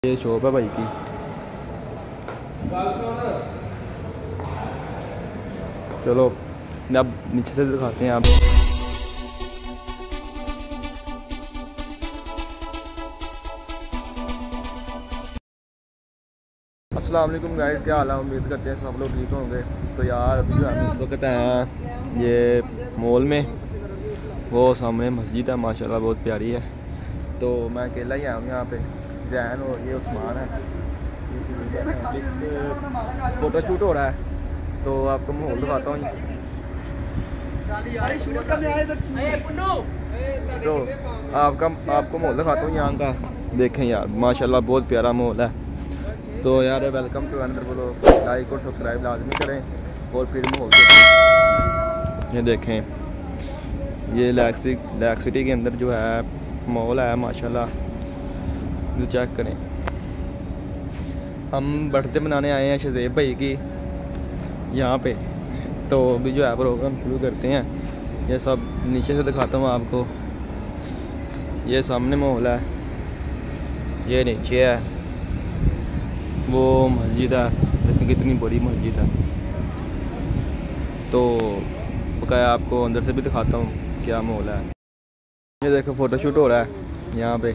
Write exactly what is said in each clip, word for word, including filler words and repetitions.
ये शॉप है भाई की। चलो अब नीचे से दिखाते हैं आप। अस्सलाम वालेकुम गाइस, क्या हाल है? उम्मीद करते हैं सब लोग ठीक होंगे। तो यार अभी जो हम इस वक्त हैं ये मॉल में, वो सामने मस्जिद है माशाल्लाह बहुत प्यारी है। तो मैं अकेला ही आया हूँ यहाँ पे, जैन और ये उस्मान है। फ़ोटो शूट हो रहा है तो आपको माहौल दिखाता हूँ। तो आपका आपको माहौल दिखाता हूँ यहाँ का। देखें यार माशाल्लाह बहुत प्यारा माहौल है। तो यार वेलकम टू अनदर बोलो, लाइक और सब्सक्राइब लाजमी करें। और फिर माहौल ये देखें, ये लैक्सी लैक सिटी के अंदर जो है मॉल है माशाल्लाह, जो चेक करें। हम बर्थडे मनाने आए हैं शज़ेब भाई की यहाँ पे। तो अभी जो है प्रोग्राम शुरू करते हैं। ये सब नीचे से दिखाता हूँ आपको। ये सामने मॉल है, ये नीचे है वो मस्जिद है। देखिए कितनी बड़ी मस्जिद है। तो बकाया आपको अंदर से भी दिखाता हूँ क्या मॉल है। ये देखो फ़ोटोशूट हो रहा है यहाँ पे।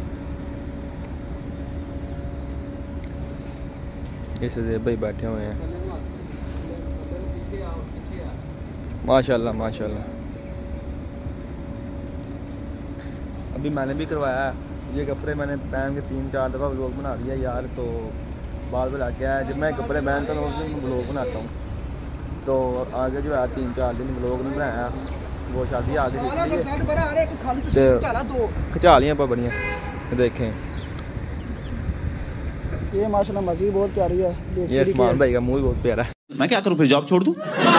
ये शज़ेब भाई बैठे हुए हैं माशाल्लाह माशाल्लाह। अभी मैंने भी करवाया है ये कपड़े, मैंने पहन के तीन चार दफ़ा व्लॉग बना दिया यार। तो बाल बना के आया, जब मैं कपड़े पहनता हूँ उस दिन व्लॉग बनाता हूँ। तो आगे जो है तीन चार दिन व्लॉग नहीं बनाया, वो शादी आ गई खिंचा लिया पर बढ़िया। देखें ये माशाल्लाह मस्जिद बहुत प्यारी है। ये उस्मान भाई का मुँह भी बहुत प्यारा है। मैं क्या करूँ फिर, जॉब छोड़ दूँ?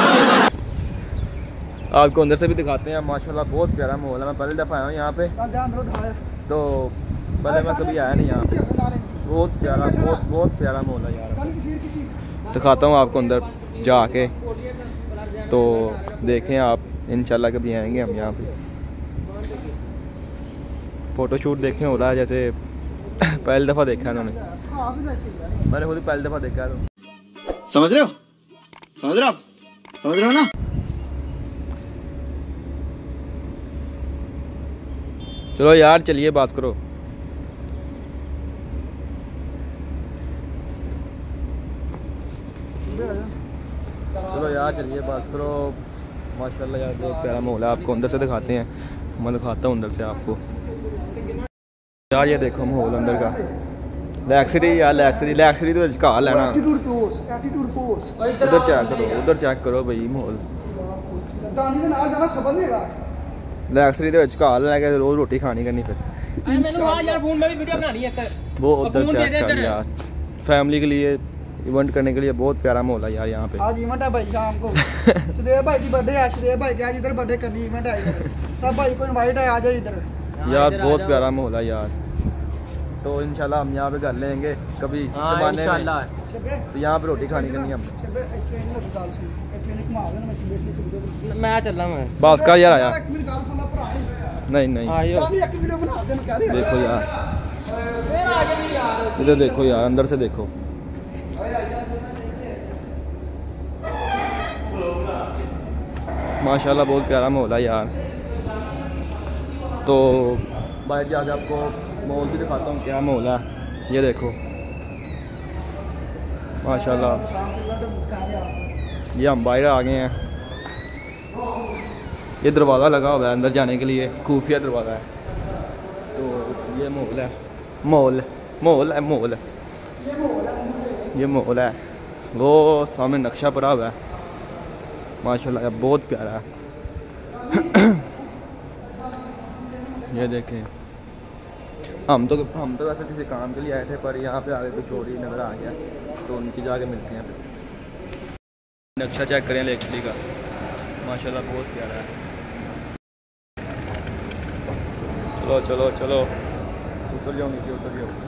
आपको अंदर से भी दिखाते हैं माशाल्लाह बहुत प्यारा माहौल है। मैं पहली दफ़ा आया हूँ यहाँ पे, तो पहले मैं कभी आया नहीं यहाँ पे। बहुत प्यारा बहुत बहुत प्यारा माहौल है यार। दिखाता हूँ आपको अंदर जाके। तो देखें आप, इंशाल्लाह कभी आएंगे हम यहाँ पे। फ़ोटो शूट देखें हो रहा है जैसे पहली दफ़ा देखा है उन्होंने, मैंने खुद पहली दफ़ा देखा है। तो समझ रहे हो समझ रहे हो आप समझ रहे हो ना? चलो यार चलिए बात करो। चलो यार चलिए बात करो। माशाल्लाह यार बहुत प्यारा माहौल है। आपको अंदर से दिखाते हैं, मैं दिखाता हूँ अंदर से आपको। यार ये देखो माहौल अंदर का। लैक सिटी यार, लैक सिटी लैक सिटी तो घा लेना। उधर चेक करो, उधर चेक करो भाई माहौल। लैक सिटी ਦੇ ਵਿੱਚ ਘਾ ਲੈ ਕੇ रोज़ रोटी खानी करनी फिर। वो उधर चेक कर यार, फैमिली के लिए इवेंट करने के लिए बहुत प्यारा माहौल है यार यहाँ पे। आज इवेंट है भाई शाम को। शज़ेब भाई की बर्थडे है, शज़ेब भाई के आज इधर बर्थडे करनी इवेंट है इधर। सब भाई को इनवाइट है, आ जाओ इधर यार। बहुत प्यारा माहौल है यार। तो इंशाल्लाह हम यहाँ पे कर लेंगे कभी जमाने में। तो यहाँ पे रोटी खानी करनी हम। मैं चलना मैं बस का यार आया नहीं नहीं। देखो यार इधर देखो यार, अंदर से देखो। माशाल्लाह बहुत प्यारा माहौल है यार। तो बाहर जाके आपको माहौल भी दिखाता हूँ क्या माहौल है। ये देखो माशाल्लाह। ये हम बाहर आ गए हैं। ये दरवाज़ा लगा हुआ है अंदर जाने के लिए, खुफिया दरवाज़ा है। तो ये माहौल है, माहौल माहौल है माहौल ये माहौल है। वो सामने नक्शा पड़ा हुआ है माशाल्लाह बहुत प्यारा है। ये देखें, हम तो हम तो वैसे किसी काम के लिए आए थे, पर यहाँ पे आगे कुछ और ही नज़र आ गया। तो नीचे जाके मिलते हैं फिर। नक्शा चेक करें लेक सिटी का, माशाल्लाह बहुत प्यारा है। चलो चलो चलो उतर जाओ नीचे, उतर जाओ।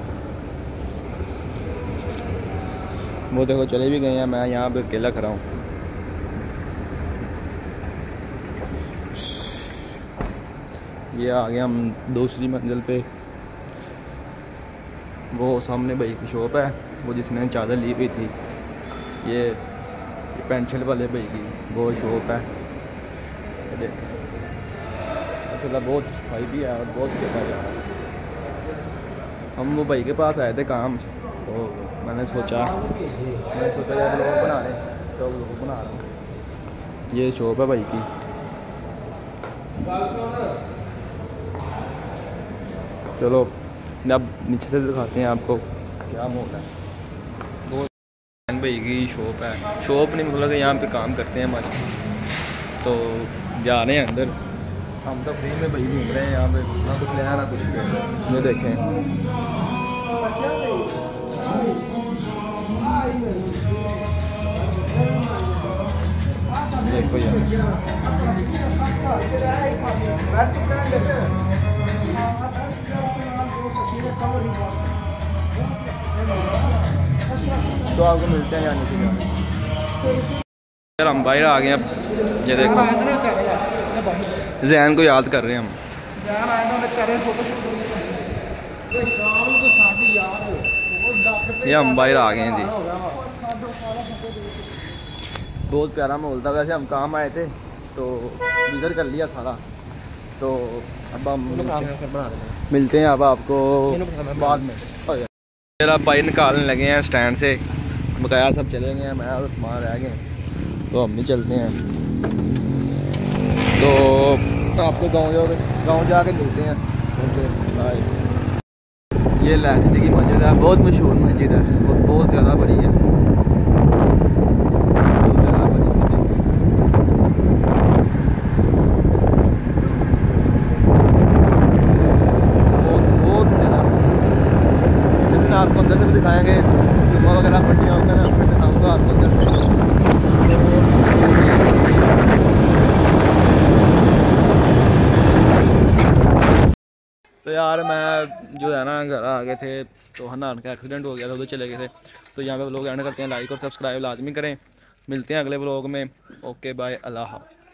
वो देखो चले भी गए हैं, मैं यहाँ पे अकेला खड़ा हूँ। ये आ गए हम दूसरी मंजिल पे। वो सामने भाई की शॉप है, वो जिसने चादर ली हुई थी। ये पेंट शर्ट वाले भाई की वो शॉप है। ये देखें माशाल्लाह बहुत सफाई भी है और बहुत जगह है। हम वो भाई के पास आए थे काम, तो मैंने सोचा मैंने सोचा यार लोग बना लें, तो लोग बना रहा हूँ। ये शॉप है भाई की। चलो अब नीचे से दिखाते हैं आपको क्या माहौल है। बहुत भाई की शॉप है, शॉप नहीं मतलब कि यहाँ पे काम करते हैं हमारे, तो जा रहे हैं अंदर। हम तो फ्री में भाई घूम रहे हैं यहाँ पे, ना कुछ लेना ना कुछ लेना। ये देखें देखो यार, तो आपको मिलते हैं यहाँ नीचे जाने। यार हम बाहर आ गए अब। ये देखो जैन को याद कर रहे हैं हम। ये हम बाहर आ गए हैं जी। बहुत प्यारा माहौल था। वैसे हम काम आए थे तो विज़िट कर लिया सारा, तो अब हम मिलते हैं अब आपको बाद में। मेरा भाई निकालने लगे हैं स्टैंड से, बकाया सब चले गए हैं, मैं और सामान रह गए, तो हम नहीं चलते हैं। तो आपको गांव जाओगे गांव जाके मिलते हैं। ये लैक्सली की मस्जिद है, बहुत मशहूर मस्जिद है, बहुत बहुत ज़्यादा बड़ी है, बहुत ज़्यादा बड़ी है। बहुत बहुत ज़्यादा। किसी दिन आपको अंदर से भी दिखाएंगे, जुम्मा वगैरह पट्टियाँ होंगे ना, फिर दिखाऊँगा आपको अंदर से। तो यार मैं जो है ना घर आ गए थे, तो हनान का एक्सीडेंट हो गया था, उधर चले गए थे। तो यहाँ पे व्लॉग एंड करते हैं। लाइक और सब्सक्राइब लाजमी करें। मिलते हैं अगले व्लॉग में। ओके बाय, अल्लाह हाफ़िज़।